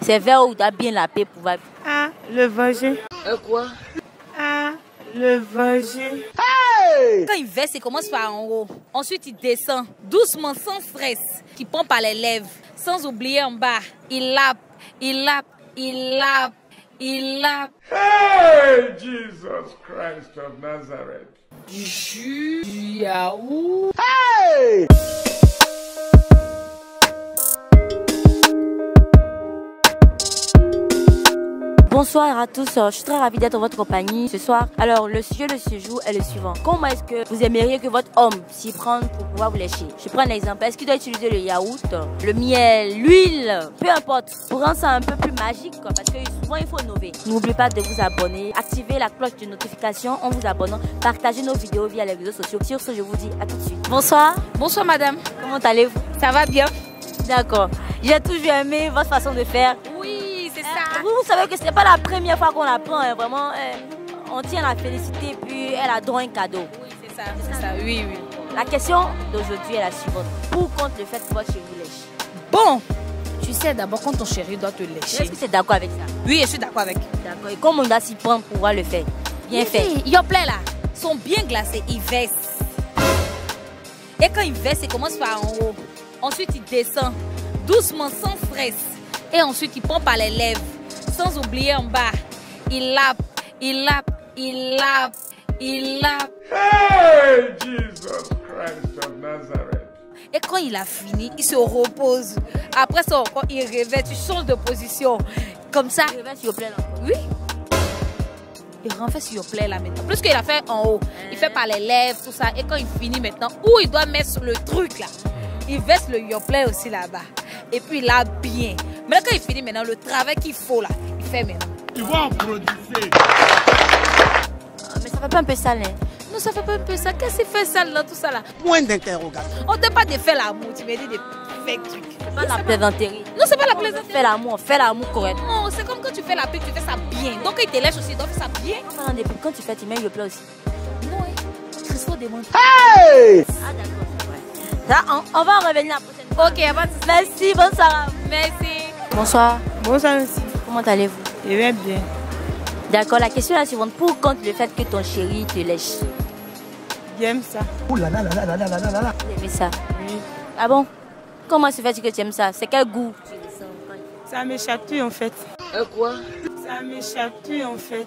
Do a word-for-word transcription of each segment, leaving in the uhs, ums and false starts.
C'est vers où tu as bien la paix pour pouvoir... Ah, le venger. Un quoi? Ah, le venger. Hey! Quand il verse, il commence par en haut. Ensuite, il descend doucement, sans stress. Il pompe par les lèvres, sans oublier en bas. Il lappe, il lappe, il lappe, il lappe. Hey, Jesus Christ of Nazareth. Du jus, du yaourt. Hey! Bonsoir à tous, je suis très ravie d'être en votre compagnie ce soir. Alors le sujet de ce jour est le suivant. Comment est-ce que vous aimeriez que votre homme s'y prenne pour pouvoir vous lécher? Je prends un exemple. Est-ce qu'il doit utiliser le yaourt, le miel, l'huile, peu importe, pour rendre ça un peu plus magique quoi, parce que souvent il faut innover. N'oubliez pas de vous abonner, activer la cloche de notification en vous abonnant, partagez nos vidéos via les réseaux sociaux. Sur ce, je vous dis à tout de suite. Bonsoir. Bonsoir madame. Comment allez-vous? Ça va bien? D'accord. J'ai toujours aimé votre façon de faire. Oui, c'est ça. Vous, vous savez que ce n'est pas la première fois qu'on la prend, hein, vraiment. Eh, on tient à la féliciter, puis elle a droit à un cadeau. Oui, c'est ça, c'est ça, oui, oui. La question d'aujourd'hui est la suivante. Pour contre le fait que votre chéri lèche? Bon, tu sais d'abord quand ton chéri doit te lécher. Est-ce que tu es d'accord avec ça? Oui, je suis d'accord avec. D'accord. Et comment on doit s'y prendre pour pouvoir le faire? Bien fait. Il y a plein là. Ils sont bien glacés, ils versent. Et quand ils versent, il commence par en haut. Ensuite, il descend doucement, sans stress. Et ensuite, il pompe par les lèvres, sans oublier en bas. Il lappe, il lappe, il lappe, il lappe. Hey, Jesus Christ of Nazareth. Et quand il a fini, il se repose. Après ça, quand il réveille, tu changes de position. Comme ça. Il réveille sur le plein là. Oui. Il renfait sur le plaid là maintenant. Plus qu'il a fait en haut. Il fait par les lèvres, tout ça. Et quand il finit maintenant, où il doit mettre sur le truc là. Il verse le yoplait aussi là-bas. Et puis là, bien. Mais là, quand il finit maintenant, le travail qu'il faut là, il fait maintenant. Tu vas en produire. Mais ça fait pas un peu sale, hein? Non, ça fait pas un peu ça. Qu'est-ce qu'il fait sale là, tout ça là? Point d'interrogation. On ne t'a pas de faire l'amour, tu me dis des fake trucs. C'est pas la plaisanterie. Non, c'est pas la plaisanterie. Fais l'amour, fais l'amour correct. Non, c'est comme quand tu fais la pub, tu fais ça bien. Donc quand il te lèche aussi, il doit faire ça bien. Pendant des pubs, quand tu fais, tu mets le plat aussi. Non, hein. Christo demande. Hey! Ah d'accord, c'est vrai. Ça, on, on va en revenir la prochaine fois. Ok, y a pas de souci. Merci, bonsoir. Merci. Bonsoir. Bonsoir aussi. Comment allez-vous? Je vais bien. D'accord, la question est la suivante. Pour contre le fait que ton chéri te lèche? J'aime ça. Ouh là là là là là là là là là. Vous aimez ça? Oui. Ah bon? Comment se fait que tu aimes ça? C'est quel goût? Ça me chatouille en fait. Un quoi? Ça me chatouille en fait.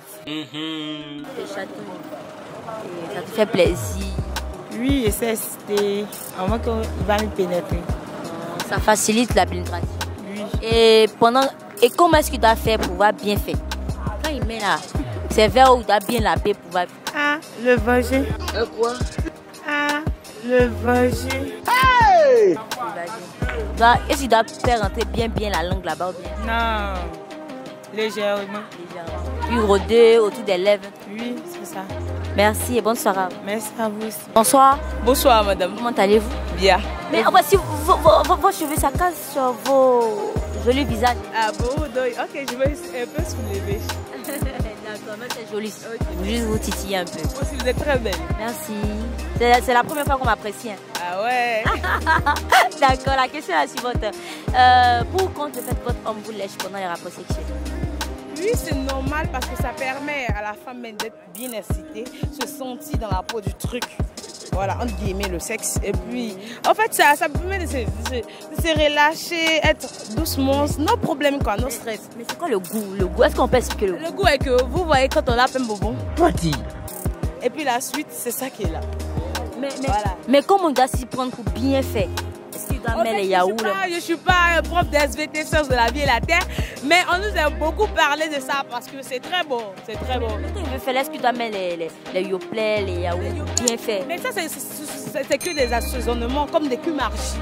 Le château. Et ça te fait plaisir. Oui, et c'est c'était avant qu'il va me pénétrer. Ça facilite la pénétration. Oui. Et pendant et comment est-ce que tu dois faire pour pouvoir bien faire? Quand il met là, c'est vers où tu dois bien laver pour pouvoir... Ah, le venger. Un quoi? Ah, le venger. Hey! Dois- Est-ce que tu dois faire rentrer bien bien la langue là-bas ou bien Non, légèrement. légèrement? Puis rôder autour des lèvres. Oui, c'est ça. Merci et bonne soirée. Merci à vous aussi. Bonsoir. Bonsoir madame. Comment allez-vous? Bien. Mais en fait, si vos, vos, vos, vos cheveux, ça casse sur vos jolis visages. Ah bon, donc, ok, je vais un peu soulever. D'accord, mais c'est joli. Okay. Juste vous titiller un peu. Aussi, vous êtes très belle. Merci. C'est c'est la première fois qu'on m'apprécie. Hein. Ah ouais. D'accord, la question est la suivante. Euh, pour ou contre le fait que votre homme vous lèche pendant les rapports sexuels? Oui, c'est normal parce que ça permet à la femme d'être bien excitée, se sentir dans la peau du truc. Voilà, entre guillemets, le sexe. Et puis, en fait, ça, ça permet de se, de, se, de se relâcher, être doucement, no problème quoi, no stress. Mais c'est quoi le goût? Le goût, est-ce qu'on peut expliquer le goût? Le goût est que vous voyez quand on a un bonbon. Toi, dis. Et puis la suite, c'est ça qui est là. Mais, mais, Voilà. mais comment on doit s'y prendre pour bien faire? Est-ce qu'il doit En mettre fait, les yaourts? je ne suis pas un prof de S V T, sciences de la vie et la terre, mais on nous a beaucoup parlé de ça parce que c'est très bon, c'est très bon. Mais quand il veut faire, est-ce qu'il doit mettre les, les, les yoplait, les yaourts bien fait? Mais ça, c'est que des assaisonnements, comme des cumarchis.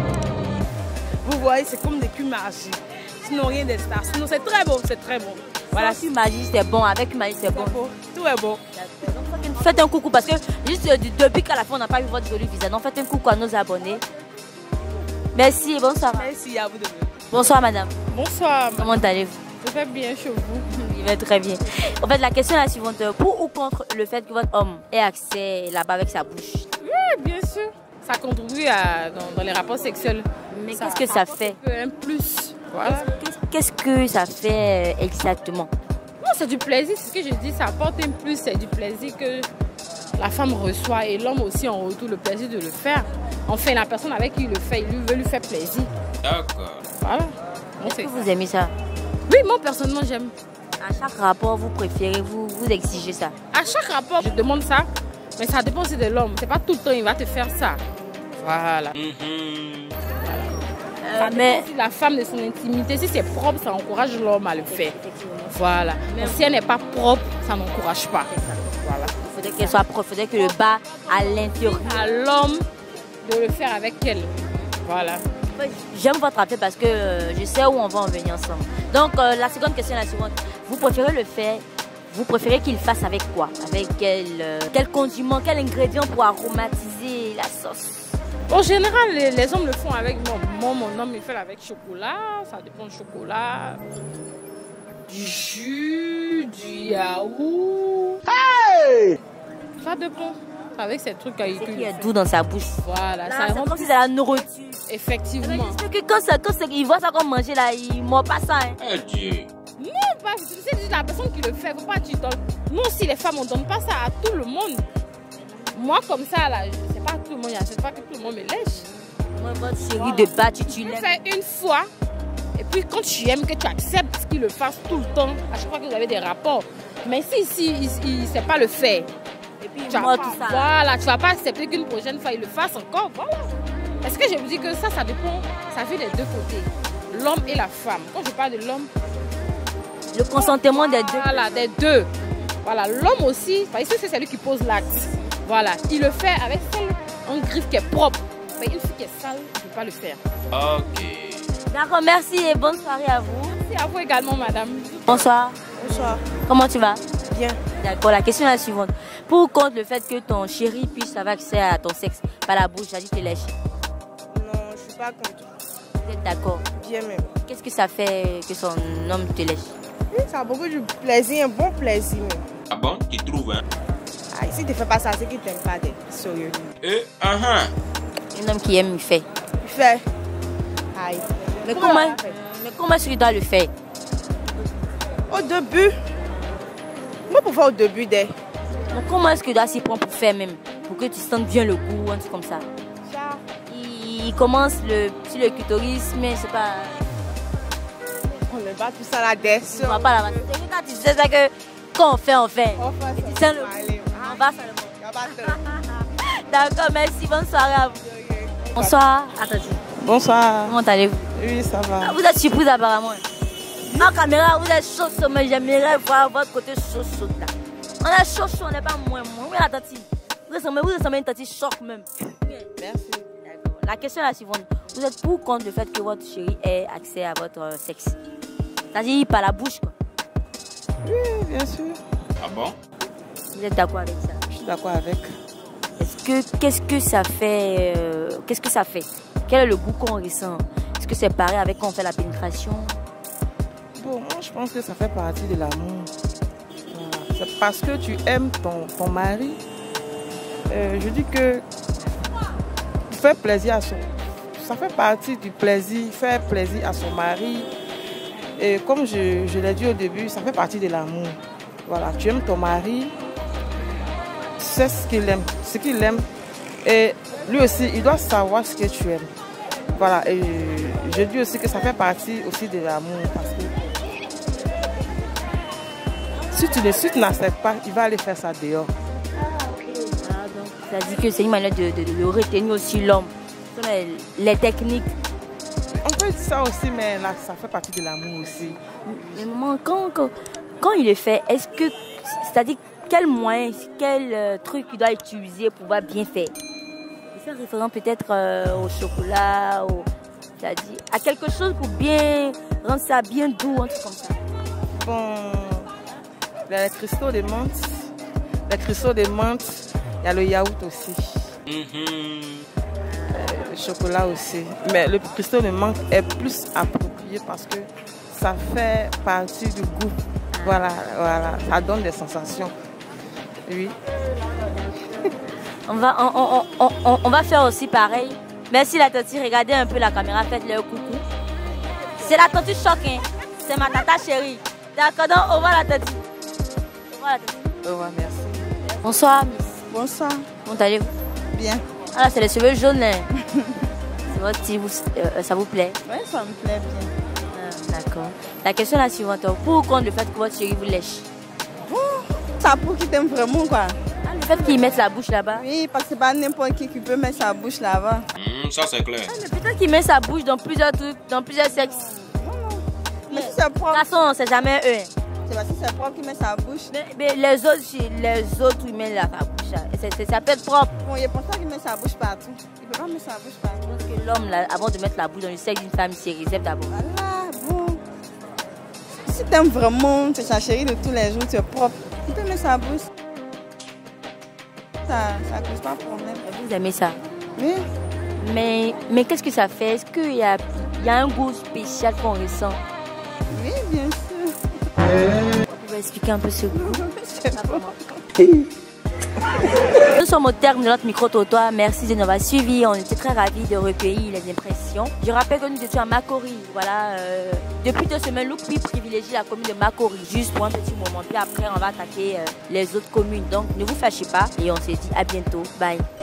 Vous voyez, c'est comme des cumarchis. Sinon, rien de ça. Sinon, c'est très bon, c'est très bon. Voilà, si magie c'est bon, avec magie c'est bon. bon. Tout est bon. Donc, faites un coucou parce que juste euh, depuis qu'à la fin on n'a pas vu votre joli visage. Donc faites un coucou à nos abonnés. Merci et bonsoir. Merci à vous de venir. Bonsoir madame. Bonsoir. Comment allez-vous? Je vais bien chez vous. Il va très bien. En fait, la question est la suivante. Pour ou contre le fait que votre homme ait accès là-bas avec sa bouche? Oui, bien sûr. Ça contribue à, dans, dans les rapports sexuels. Mais qu'est-ce que ça fait? Un plus. Voilà. qu'est-ce que ça fait exactement? Non, c'est du plaisir, c'est ce que je dis, ça apporte un plus, c'est du plaisir que la femme reçoit et l'homme aussi en retour le plaisir de le faire. Enfin, la personne avec qui il le fait, il veut lui faire plaisir. D'accord. Voilà. Est-ce que vous aimez ça? Oui, moi personnellement j'aime. À chaque rapport, vous préférez, vous, vous exigez ça? À chaque rapport, je demande ça, mais ça dépend aussi de l'homme. C'est pas tout le temps il va te faire ça. Voilà. Mm-hmm. Euh, Ça mais dépend aussi de la femme, de son intimité. Si c'est propre, ça encourage l'homme à le faire. Voilà. Mais si elle n'est pas propre, ça n'encourage pas. Voilà. il faudrait qu'elle soit propre, il faudrait que le bas à l'intérieur. À l'homme de le faire avec elle. Voilà. J'aime votre appel parce que euh, je sais où on va en venir ensemble. Donc euh, la seconde question est la suivante. Vous préférez le faire, vous préférez qu'il fasse avec quoi? Avec quel, euh, quel condiment, quel ingrédient pour aromatiser la sauce? En général, les, les hommes le font avec moi. Moi, mon homme, il fait avec chocolat. Ça dépend du chocolat. Du jus, du yaourt. Hey! Ça dépend. Avec ces trucs qu'il C'est qui est doux dans sa bouche. Voilà. Là, Ça c'est rend comme si c'est la nourriture. effectivement. J'espère que quand, ça, quand ça, il voit ça comme manger là, il ne mord pas ça. Hein. Oh Dieu. Non, pas, c'est la personne qui le fait. Faut pas que tu donnes. Nous aussi, les femmes, on ne donne pas ça à tout le monde. Moi, comme ça, là, je sais pas tout le monde. Je sais pas que tout le monde me lèche. Moi, votre série de bas, tu, tu Tu le l'aimes. fais une fois. Et puis, quand tu aimes, que tu acceptes qu'il le fasse tout le temps, à chaque fois que vous avez des rapports. Mais si, si il ne sait pas le faire, Et puis, tu vas moi, pas, tout ça. voilà, tu vas pas accepter qu'une prochaine fois, il le fasse encore. Voilà. Est-ce que je me dis que ça, ça dépend, ça fait des deux côtés. L'homme et la femme. Quand je parle de l'homme, Le consentement des deux. voilà, des deux. Voilà, l'homme aussi, parce que c'est celui qui pose l'acte. Voilà, il le fait avec seul un griffe qui est propre. Mais une fille qui est sale, il ne peut pas le faire. Ok. D'accord, merci et bonne soirée à vous. Merci à vous également, madame. Bonsoir. Bonsoir. Comment tu vas? Bien. D'accord, la question est la suivante. Pour ou contre le fait que ton chéri puisse avoir accès à ton sexe par la bouche, c'est-à-dire te lèche? Non, je suis pas contre. Vous êtes d'accord? Bien même. Qu'est-ce que ça fait que son homme te lèche? Oui, ça a beaucoup de plaisir, un bon plaisir même. Ah bon, tu trouves, hein? Ah, si tu ne fais pas ça, c'est qu'il t'aime pas d'être sérieux. Eh, ah ah. Un homme qui aime, il fait. Il fait. Aïe. Mais Pourquoi comment, il a fait? mais comment est-ce qu'il doit le faire? Au début, moi pour faire au début des. Donc comment est-ce qu'il doit s'y prendre pour faire même? Pour que tu sentes bien le goût, un truc comme ça. Ça, Il, il commence le, sur le clitoris, mais c'est pas... on ne va tout ça là dessus. On va pas la passer. C'est que quand tu sais ça que quand on fait, on fait. On va Et ça. tu sens le Allez, goût. On va faire le goût. on va faire. D'accord, merci. Bonne soirée à vous. Bonsoir. Attendez. Bonsoir. Comment allez-vous? Oui, ça va. Ah, vous êtes surprise apparemment. En caméra, vous êtes chaud, chaud, mais j'aimerais voir votre côté chaud, chaud là. On est chaud, chaud, on n'est pas moins, moins. Oui, la tati. Vous ressemblez, vous ressemblez à une tati choc même. Merci. D'accord. La question est la suivante. Vous êtes pour ou contre le fait que votre chéri ait accès à votre euh, sexe? C'est-à-dire par la bouche, quoi. Oui, bien sûr. Ah bon? Vous êtes d'accord avec ça? Je suis d'accord avec. Est-ce que, qu'est-ce que ça fait euh, Qu'est-ce que ça fait? Quel est le goût qu'on ressent? Est-ce que c'est pareil avec quand on fait la pénétration? Bon, moi je pense que ça fait partie de l'amour. Voilà. C'est parce que tu aimes ton, ton mari. Euh, je dis que faire plaisir à son... Ça fait partie du plaisir, faire plaisir à son mari. Et comme je, je l'ai dit au début, ça fait partie de l'amour. Voilà, tu aimes ton mari, c'est ce qu'il aime, ce qu'il aime. Et lui aussi, il doit savoir ce que tu aimes. Voilà, et je dis aussi que ça fait partie aussi de l'amour. Parce que si tu ne si tu n'acceptes pas, il va aller faire ça dehors. Ah, donc, ça dit que c'est une manière de, de, de retenir aussi l'homme. Ce sont Les, les techniques. On peut dire ça aussi, mais là, ça fait partie de l'amour aussi. Mais maman, quand, quand, quand il le fait, est-ce que. C'est-à-dire, quel moyen, quel euh, truc il doit utiliser pour pouvoir bien faire? Il fait référence peut-être euh, au chocolat, au, c'est-à-dire à quelque chose pour bien rendre ça bien doux, un truc comme ça. Bon, les cristaux de menthe, les cristaux de menthe, il y a le yaourt aussi, Mm-hmm. le chocolat aussi. Mais le cristaux de menthe est plus approprié parce que ça fait partie du goût. Voilà, voilà, ça donne des sensations. Oui. On va, on, on, on, on, on va faire aussi pareil. Merci la tati, regardez un peu la caméra, faites-le coucou. C'est la tati choc, hein. C'est ma tata chérie. D'accord, donc au revoir la tête. Au revoir la tête. Au revoir, merci. Bonsoir, Miss. Bonsoir. Comment allez-vous? Bien. Ah, c'est les cheveux jaunes. Hein. C'est votre style, vous- euh, ça vous plaît? Oui, ça me plaît bien. Ah, d'accord. La question est la suivante. Pour ou contre le fait que votre chérie vous lèche? Ça pour qui t'aime vraiment quoi. Ah, le fait qu'il mette la bouche là-bas? Oui, parce que c'est pas n'importe qui qui peut mettre sa bouche là-bas. Hmm, ça c'est clair. Ah, mais peut-être qu'il met sa bouche dans plusieurs trucs, dans plusieurs sexes. Mais si c'est De toute propre, façon, c'est jamais eux. hein. c'est parce que c'est propre qui met sa bouche. Mais, mais les autres, chez- les autres, ils mettent la sa bouche. là. Et c'est- c'est- ça peut être propre. Bon, il est pour ça qu'il met sa bouche partout. Il peut pas mettre sa bouche partout. Je pense que l'homme, là, avant de mettre la bouche dans le sexe d'une femme, il se réserve d'abord. Voilà, bon. Si t'aimes vraiment, tu es sa chérie de tous les jours, tu es propre, il peut mettre sa bouche. Ça, ça cause pas de problème. Vous aimez ça. Oui. Mais, mais qu'est-ce que ça fait? Est-ce qu'il y a, il y a un goût spécial qu'on ressent? Oui, bien sûr. Vous pouvez expliquer un peu ce goût? C'est bon. Nous sommes au terme de notre micro-trottoir. Merci de nous avoir suivis. On était très ravis de recueillir les impressions. Je rappelle que nous étions à Makori. Voilà, euh, depuis deux semaines, Loupi privilégie la commune de Makori. Juste pour un petit moment. Puis après, on va attaquer euh, les autres communes. Donc, ne vous fâchez pas. Et on se dit à bientôt. Bye.